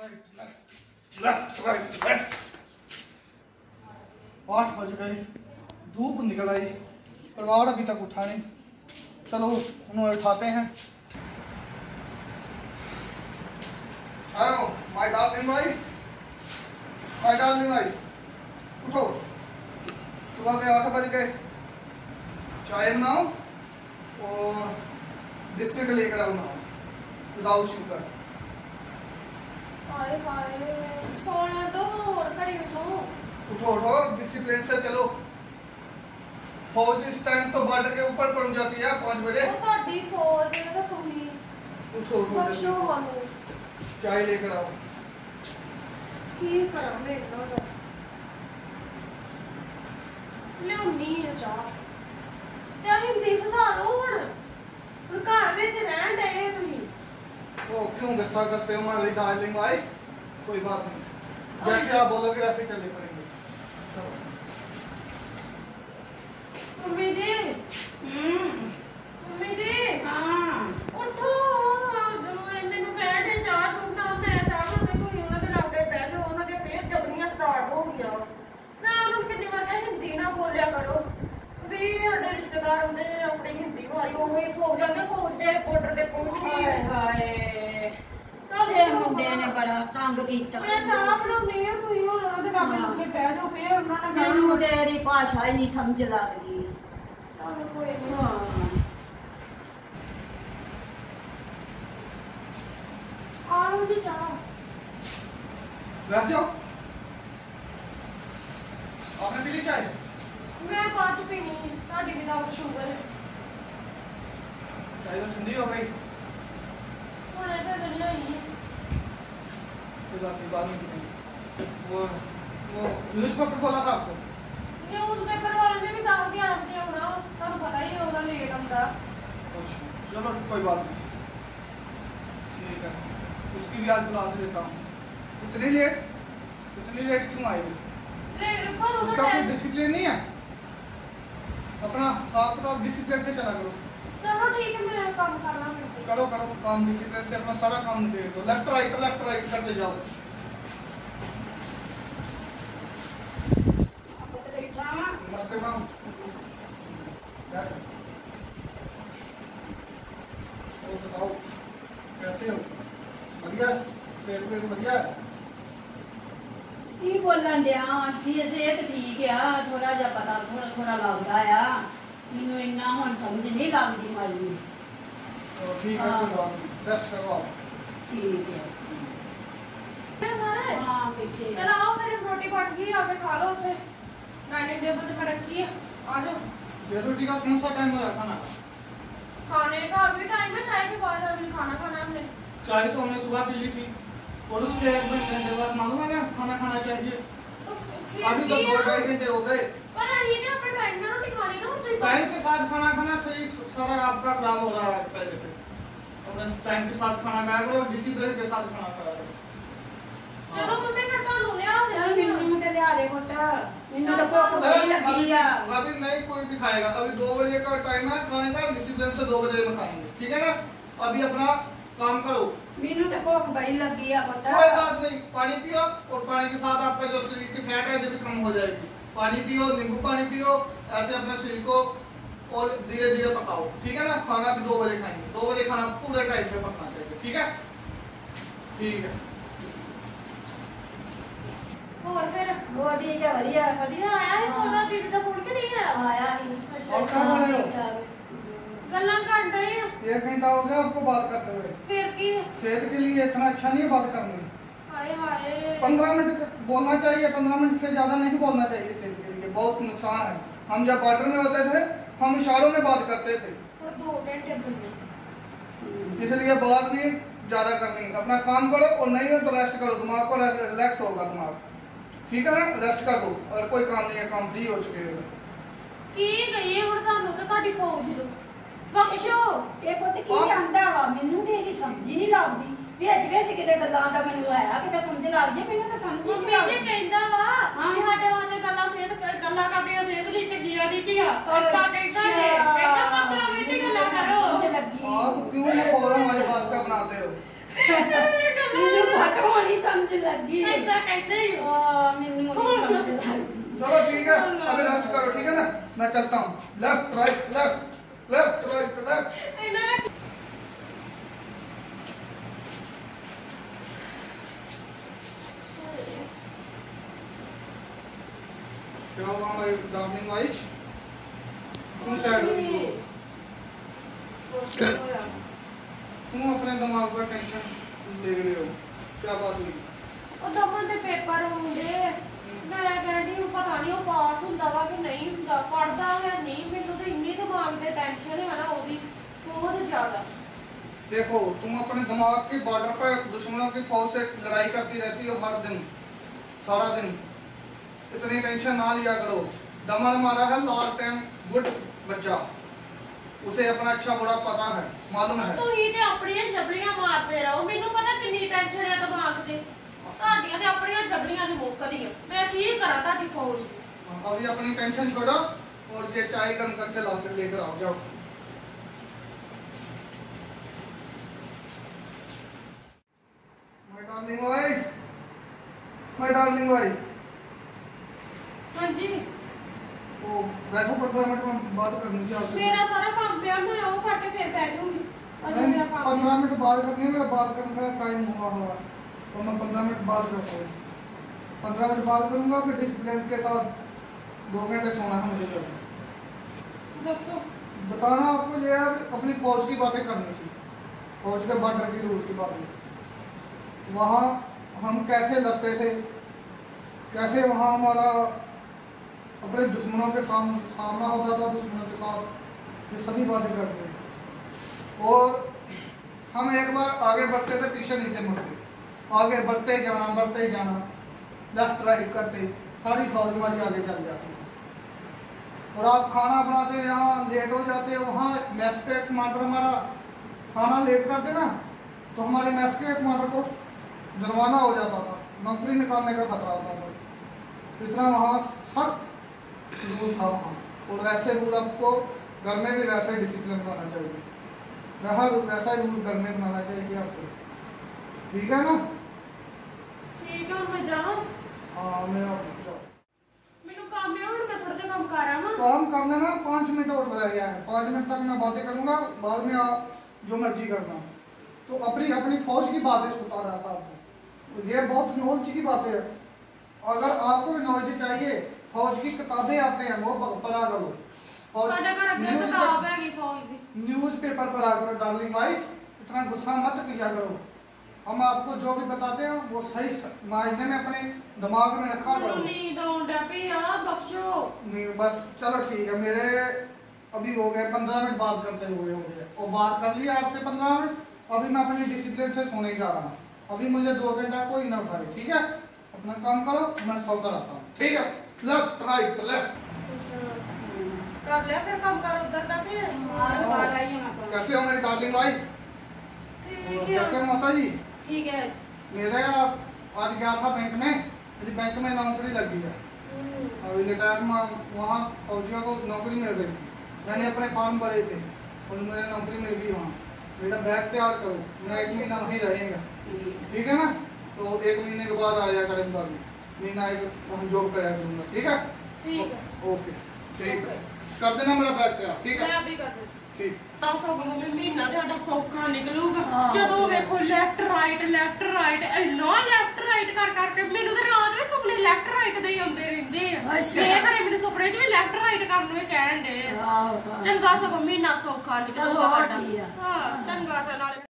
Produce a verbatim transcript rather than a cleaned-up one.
Left right left. आठ बज गए, धूप निकल आई, परिवार अभी तक उठा नहीं। चलो उन्हें उठाते हैं। Hello my darling wife, my darling wife, उठो। सुबह के आठ बज गए, चाय बनाओ और बिस्किट लेकर आओ ना, विदाउट शुगर। हाय हाय सोना दो और कड़ी उठो उठो उठो, डिसिप्लिन से चलो। फौज इस टाइम तो बॉर्डर के ऊपर पहुंच जाती है पाँच बजे। वो ਤੁਹਾਡੀ फौज है तो तुम ही उठो उठो बख्शो हमें। चाय लेकर आओ। की करा मैं ना तो ਲਿਆਉਣੀ ਆ ਚਾਹ ਤੇ ਹਿੰਦੀ ਸੁਧਾਰੋ ਹੁਣ ਹੁਣ ਘਰ ਵਿੱਚ ਰਹਿਣ ਡਏ ਤੁਸੀਂ। वो क्यों गुस्सा करते हो हमारी डार्लिंग वाइफ? कोई बात नहीं, जैसे आप बोलोगे वैसे चलने पड़ेंगे। चलो मम्मी जी। हम्म मम्मी जी। हाँ उठो, ਮੈਨੂੰ ਕਹਿ ਦੇ ਚਾਹ ਸੁਣਨਾ, ਮੈਂ ਚਾਹ ਬਣਾਉਂਦੇ ਕੋਈ ਉਹਨਾਂ ਦੇ ਲਾਗੇ ਬਹਿ ਜਾਓ, ਉਹਨਾਂ ਦੇ ਫੇਰ ਜਬੜੀਆਂ ਸਟਾਰਟ ਹੋ ਗਈਆਂ। ਮੈਂ ਉਹਨਾਂ ਨੂੰ ਕਿੰਨੀ ਵਾਰ ਕਿਹਾ ਹਿੰਦੀ ਨਾ ਬੋਲਿਆ ਕਰੋ ਵੀ ਸਾਡੇ ਰਿਸ਼ਤੇਦਾਰ ਹੁੰਦੇ ਆਪਣੀ ਹਿੰਦੀ ਮਾਰੀ ਉਹ ਹੀ ਫੌਜ ਜਾਂਦੇ, ਫੌਜ ਦੇ ਬਾਰਡਰ ਤੇ ਪਹੁੰਚ ਗਈ। ਹਾਏ ਹਾਏ ਸਾਡੇ ਮੁੰਡੇ ਨੇ ਬੜਾ ਤੰਗ ਕੀਤਾ। ਮੈਂ ਚਾਹ ਬਣਾਉਣੀ ਆ, ਤੁਸੀਂ ਹੁਣ ਉਹਨਾਂ ਦੇ ਲਾਗੇ ਲੱਗੇ ਬਹਿ ਜਾਓ, ਫੇਰ ਉਹਨਾਂ ਨਾਲ ਗੱਲ। ਮੈਨੂੰ ਤੇਰੀ ਭਾਸ਼ਾ ਹੀ ਨਹੀਂ ਸਮਝ ਲੱਗਦੀ। ਚੱਲ ਕੋਈ ਨਹੀਂ। ਹਾਂ ਆਓ ਜੀ ਚਾਹ। बैठ जाओ। आपने पी ली चाय? मैं बाद च पीनी ਤੁਹਾਡੀ ਵਿਦਾਊਟ ਸ਼ੂਗਰ ਹੈ। चाय तो ठंडी हो गई। ਹੁਣ ਇਹ ਤਾਂ ਦੁਨੀਆ ਹੀ ਹੈ। कोई बात नहीं, बाद में पीएंगे। वो वो न्यूज़पेपर खोला था आपको? ਨਿਊਜ਼ਪੇਪਰ ਵਾਲੇ ਨੇ ਵੀ ਦਸ ਗਿਆਰਾਂ ਵਜੇ ਆਉਣਾ, ਤੁਹਾਨੂੰ ਪਤਾ ਹੀ ਹੈ ਉਹਦਾ ਲੇਟ ਆਉਂਦਾ। अच्छा चलो कोई बात नहीं, ठीक है। उसकी भी आज क्लास लेता हूँ। इतनी लेट इतनी लेट क्यों आई? ले पर उसका उसका कोई टाइम। डिसिप्लिन नहीं है? अपना साफ किताब डिसिप्लिन से चला करो। चलो ठीक है, मैं काम करना फिर। करो करो काम डिसिप्लिन से, अपना सारा काम निपेट दो। लेफ्ट राइट लेफ्ट राइट करते जाओ। नमस्ते मैम। तो बताओ कैसे हो? बढ़िया, सेहत वेहत बढ़िया है? ਕੀ ਬੋਲਣ ਡਿਆ? ਆਂਟੀ ਸਿਹਤ ਠੀਕ ਆ, ਥੋੜਾ ਜਿਹਾ ਪਤਾ ਥੋੜਾ ਥੋੜਾ ਲੱਗਦਾ ਆ, ਮੈਨੂੰ ਇੰਨਾ ਹੁਣ ਸਮਝ ਨਹੀਂ ਲੱਗਦੀ ਮਾਰੀ। तो ठीक है, कोई बात नहीं, रेस्ट करो आप। ਠੀਕ ਹੈ। ये सारे ਹਾਂ ਬੈਠੇ ਆ। चलो आओ, मेरी रोटी बन गई, आके खा लो उसे, डाइनिंग टेबल पे रखी है, आ जाओ। ये रोटी का कौन सा टाइम हो रहा खाना? खाने का अभी टाइम है, चाय के बाद अभी खाना खाना है हमने। चाय तो हमने सुबह पी ली थी और उसके एक घंटे बाद मालूम है ना खाना खाना चाहिए। तो फिर अभी तो दो ढाई घंटे हो गए। पर ये ने अपने टाइम में रोटी खानी ना, तो टाइम के साथ खाना खाना सही सारा आपका खराब हो रहा है पहले से। अपने टाइम के साथ खाना खाया करो, डिसिप्लिन के साथ खाना खाया करो। चलो मम्मी फिर ਤੁਹਾਨੂੰ ਲਿਆ ਚੱਲ ਦੇ। ਮੈਨੂੰ ਤੇ ਲਿਆ ਦੇ ਪੁੱਤ, ਮੈਨੂੰ ਤਾਂ ਭੁੱਖ ਬੜੀ ਲੱਗੀ ਆ। अभी नहीं कोई दिखाएगा, अभी दो बजे का टाइम है खाने का, डिसिप्लिन से दो बजे में खाएंगे, ठीक है ना? अभी अपना काम करो। ਮੈਨੂੰ ਤਾਂ ਭੁੱਖ ਬੜੀ ਲੱਗੀ ਆ ਪੁੱਤ। कोई बात नहीं, पानी पियो और पानी के साथ आपका जो शरीर की फैट है जो भी कम हो जाएगी। पानी पियो, नींबू पानी पियो, ऐसे अपने शरीर को और धीरे धीरे पकाओ, ठीक है ना? खाना भी दो बजे खाएंगे, दो बजे खाना पूरे टाइम से पकना चाहिए, ठीक है? ठीक है। ਹੋਰ ਫਿਰ ਉਹ ਠੀਕ ਹੈ, ਵਧੀਆ ਵਧੀਆ ਆਇਆ ਹੈ ਉਹਦਾ ਦੀਦੀ ਦਾ ਫੋਨ ਕਿ ਨਹੀਂ ਆਇਆ? ਆਇਆ ਸੀ। और क्या कर रहे हो? ਗੱਲਾਂ ਕਰ ਰਹੇ ਆ। एक घंटा हो गया आपको बात करते हुए। ਫਿਰ ਕੀ? सेहत के लिए इतना अच्छा नहीं है बात करनी। ਹਾਏ ਹਾਏ। पंद्रह मिनट बोलना चाहिए, पंद्रह मिनट से ज्यादा नहीं बोलना चाहिए सेहत के लिए, बहुत नुकसान है। हम जब बॉर्डर में होते थे हम इशारों में बात करते थे, ਹੁਣ ਦੋ ਘੰਟੇ ਬੰਨੇ। इसलिए बात नहीं ज्यादा करनी। अपना काम करो और नहीं हो तो रेस्ट करो, दिमाग को रिलैक्स होगा दिमाग, ठीक है ना? रेस्ट कर लो, और कोई काम नहीं है, काम फ्री हो चुके हो। ਕੀ ਕਹੀਏ ਹੁਣ ਸਾਨੂੰ ਤਾਂ ਤੁਹਾਡੀ ਫੌਜ ਨੂੰ ਬਖਸ਼ੋ। ਇਹ ਪੁੱਤ ਕੀ ਆਂਦਾ ਵਾ? ਮੈਨੂੰ ਤੇ ਇਹਦੀ ਸਮਝ ਹੀ ਨਹੀਂ ਲੱਗਦੀ। ਵਿੱਚ ਵਿੱਚ ਕਿਤੇ ਗੱਲਾਂ ਦਾ ਮੈਨੂੰ ਆਇਆ ਕਿਤੇ ਸਮਝ ਲੱਗ ਜੇ, ਮੈਨੂੰ ਤਾਂ ਸਮਝ ਹੀ ਮੰਮੀ ਨਹੀਂ ਜੀ ਲੱਗਦੀ। ਕਹਿੰਦਾ ਵਾ ਕਿ ਸਾਡੇ ਵਾਸਤੇ ਗੱਲਾਂ ਸਿਹਤ ਗੱਲਾਂ ਕਰਨੀਆਂ ਸਿਹਤ ਲਈ ਚੰਗੀਆਂ ਨਹੀਂ ਕੀ ਆ। ਅੱਤਾ ਕਹਿੰਦਾ ਜੇ ਕਹਿੰਦਾ ਪੰਦਰਾਂ ਮਿੰਟ ਹੀ ਗੱਲਾਂ ਕਰੋ। ਸਮਝ ਲੱਗੀ। आप क्यों फौरन हमारी बात का बनाते हो? ਮੈਨੂੰ ਪਤਾ ਹੋਣੀ समझ लगी ऐसा कहते ही हो। हाँ, मैनू नहीं समझ लगी। चलो ठीक है, अभी रेस्ट करो, ठीक है ना, मैं चलता हूँ। Left right left left right left. इन्होंने क्या हुआ माय डार्लिंग वाइफ? क्यों सैड हो रही हो? तुम अपने दिमाग पर टेंशन ले रहे हो, क्या बात हुई? ਉਹ ਦਮਨ ਦੇ ਪੇਪਰ ਹੁੰਦੇ ਮੈਂ ਕਹਿੰਦੀ ਹਾਂ ਪਤਾ ਨਹੀਂ ਉਹ ਪਾਸ ਹੁੰਦਾ ਵਾ ਕਿ ਨਹੀਂ ਹੁੰਦਾ ਪੜਦਾ ਹੈ ਨਹੀਂ ਮੈਨੂੰ ਤਾਂ ਇੰਨੀ ਦਿਮਾਗ ਤੇ ਟੈਨਸ਼ਨ ਹੈ ਨਾ ਉਹਦੀ बहुत ज्यादा। देखो तुम अपने दिमाग के बॉर्डर पर दुश्मनों की फौज से लड़ाई करती रहती हो हर दिन सारा दिन, इतनी टेंशन ना लिया करो। दमन हमारा है लास्ट टाइम गुड बच्चा, उसे अपना अच्छा बुरा पता है, मालूम है। ਤੁਸੀਂ ਤੇ ਆਪਣੀਆਂ ਜਬਲੀਆਂ ਮਾਰਦੇ ਰਹੋ, ਮੈਨੂੰ ਪਤਾ ਕਿੰਨੀ ਟੈਨਸ਼ਨ ਹੈ ਦਿਮਾਗ 'ਚ। ਤੁਹਾਡੀਆਂ ਤੇ ਆਪਣੀਆਂ ਜਬਲੀਆਂ ਨਹੀਂ ਮੁੱਕਦੀਆਂ, मैं ਕੀ ਕਰਾਂ ਤੁਹਾਡੀ फौज ਦੀ। अभी अपनी टेंशन छोड़ो और ये चाय गर्म करके ला कर लेकर आओ, जाओ। My darling wife, my darling wife. हाँ जी वो बैठो, पंद्रह मिनट में बात करनी थी आपसे। मेरा सारा काम पिया, मैं वो करके फिर बैठूंगी। अजय मेरा काम पंद्रह मिनट बात करनी है, मेरा बात करने का टाइम हुआ हुआ तो मैं पंद्रह मिनट बाद करता हूँ। पंद्रह मिनट बात करूंगा, फिर डिसिप्लिन के साथ दो घंटे सोना है मुझे। जब दसो बताना आपको ये है, अपनी फौज की बातें करनी थी, फौज के बॉर्डर की रूल की बातें। वहाँ हम कैसे लड़ते थे, कैसे वहाँ हमारा अपने दुश्मनों के साम, सामना होता था, दुश्मनों के साथ, ये सभी बातें करते हैं। और हम एक बार आगे बढ़ते थे, पीछे नहीं थे मुड़ते, आगे बढ़ते ही जाना, बढ़ते ही जाना, लेफ्ट राइट करते सारी फौज हमारी आगे चल जाती है। और आप खाना बनाते यहाँ लेट हो जाते, वहाँ मैस पे टमाटर हमारा खाना लेट करते ना, तो हमारे मैस के टमाटर को जुर्माना हो जाता था, नौकरी निकालने का खतरा होता था। इतना वहाँ सख्त रूल था वहाँ। और वैसे रूल आपको घर में भी वैसे डिसिप्लिन बनाना चाहिए, वैसा वैसा रूल घर में बनाना चाहिए आपको, ठीक है ना? ठीक है, मैं जाऊँ? हाँ मैं आप जाओ। मेनू काम है, और मैं थोड़ा सा काम कर रहा हूँ। काम कर लेना, पाँच मिनट और रह गया है, पाँच मिनट तक मैं बातें करूंगा, बाद में आप जो मर्जी करना। तो अपनी अपनी फौज की बातें बता रहा था आपको, ये बहुत नॉलेज की बातें है। अगर आपको नॉलेज चाहिए, फौज की किताबें आते हैं वो पढ़ा करो, और ਤੁਹਾਡੇ ਘਰ ਅੱਗੇ किताब हैगी फौज दी। न्यूज पेपर पढ़ा करो डार्लिंग वाइफ, इतना गुस्सा मत किया करो। हम आपको जो भी बताते हैं वो सही मायने में अपने दिमाग में रखा करो। ਮੈਨੂੰ ਨੀਂਦ ਆਉਣ ਡੈ ਪਈ ਆ, बख्शो। नहीं बस चलो ठीक है, मेरे अभी हो गए पंद्रह मिनट बात करते हुए हो गए, और बात कर लिया आपसे पंद्रह मिनट। अभी मैं अपनी डिसिप्लिन से सोने जा रहा हूँ, अभी मुझे दो घंटा कोई ना उठाए, ठीक है? अपना काम करो, मैं सोकर आता हूँ, ठीक है? Left right left. कर लिया फिर काम कर उधर का के। और बाहर आई हूँ मैं तो। कैसे हो मेरी डार्लिंग वाइफ? ठीक कैसे है। हो माता जी? ठीक है। मेरे आज गया था बैंक में, मेरी बैंक में नौकरी लगी है, अभी रिटायर में वहाँ फौजियों को नौकरी मिल रही थी, मैंने अपने फॉर्म भरे थे और मुझे नौकरी मिल गई वहाँ। बेटा बैग तैयार करो, मैं एक महीना वहीं रहेगा, ठीक है ना? तो एक महीने के बाद आया करेंगे, अभी महीना एक हम जॉब कराया करूँगा, ठीक है? ठीक है। ओके ठीक है, कर देना मेरा बैग तैयार, ठीक मैं है? अभी कर दूँ। ठीक। ਤਾਂ ਸਗੋਂ ਮੰਮੀ ਮਹੀਨਾ ਤੇ ਸਾਡਾ ਸੌਖਾ ਨਿਕਲੂਗਾ। ਹਾਂ। ਜਦੋਂ ਵੇਖੋ ਲੈਫਟ ਰਾਈਟ ਲੈਫਟ ਰਾਈਟ ਇੰਨਾ ਲੈਫਟ ਰਾਈਟ ਕਰ ਕਰਕੇ ਮੈਨੂੰ ਤਾਂ ਰਾਤ ਵੀ ਸੁਪਨੇ ਲੈਫਟ ਰਾਈਟ ਦੇ ਹੀ ਆਉਂਦੇ ਰਹਿੰਦੇ ਆ। ਅੱਛਾ। ਇਹ ਘਰੇ ਮੈਨੂੰ ਸੁਪਨੇ 'ਚ ਵੀ ਲੈਫਟ ਰਾਈਟ ਕਰਨ ਨੂੰ ਹੀ ਕਹਿਣ ਦੇ ਆ। ਆਹੋ, ਆਹੋ। ਚੰਗਾ ਸਗੋਂ ਮਹੀਨਾ ਸੌਖਾ ਨਿਕਲੂਗਾ ਚਲੋ, ਸਾਡਾ। ਠੀਕ ਆ। ਹਾਂ ਚੰਗਾ ਸਾ ਨਾਲੇ